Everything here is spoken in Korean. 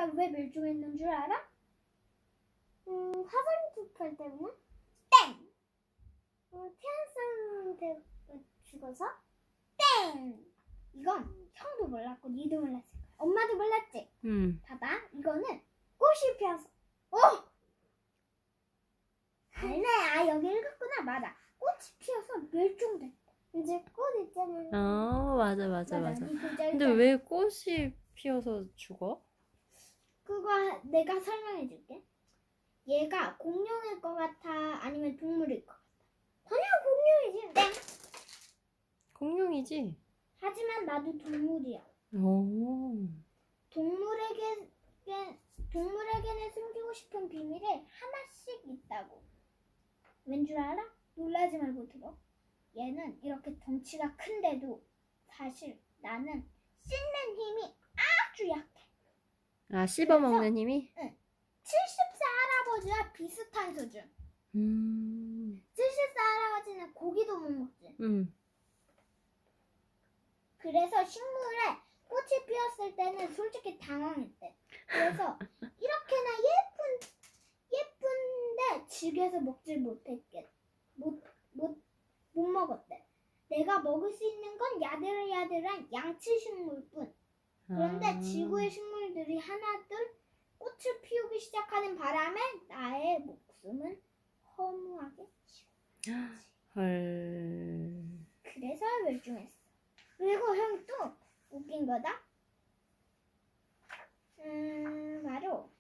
왜 멸종했는 줄 알아? 화산투팔 때문에? 땡! 태양성 때문에 죽어서? 땡! 이건 형도 몰랐고 니도 몰랐을 거야. 엄마도 몰랐지? 봐봐, 이거는 꽃이 피어서. 알네. 여기 읽었구나. 맞아. 꽃이 피어서 멸종됐다. 이제 꽃 있잖아. 맞아. 근데 왜 꽃이 피어서 죽어? 그거 내가 설명해 줄게. 얘가 공룡일 것 같아? 아니면 동물일 것 같아? 당연히 공룡이지. 땡! 공룡이지? 하지만 나도 동물이야. 동물에게는 숨기고 싶은 비밀이 하나씩 있다고. 왠 줄 알아? 놀라지 말고 들어. 얘는 이렇게 덩치가 큰데도 사실 나는 씹는 힘이 아주 약해. 씹어먹는 힘이? 응. 70세 할아버지와 비슷한 수준. 70세 할아버지는 고기도 못 먹지. 그래서 식물에 꽃이 피었을 때는 솔직히 당황했대. 그래서 이렇게나 예쁜데 집에서 먹질 못 먹었대. 내가 먹을 수 있는 건 야들야들한 양치 식물뿐. 그런데 지구의 식물들이 하나둘 꽃을 피우기 시작하는 바람에 나의 목숨은 허무하게 죽었지. 그래서 멸종했어. 그리고 형 또 웃긴 거다. 바로